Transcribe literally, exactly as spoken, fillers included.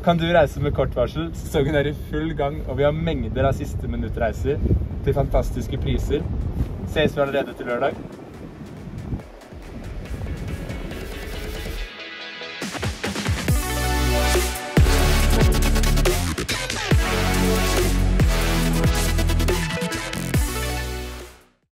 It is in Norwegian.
kan du reise med kort varsel. Sesongen er i full gang, og vi har mengder av siste minuttreiser til fantastiske priser. Ses vi allerede til lørdag.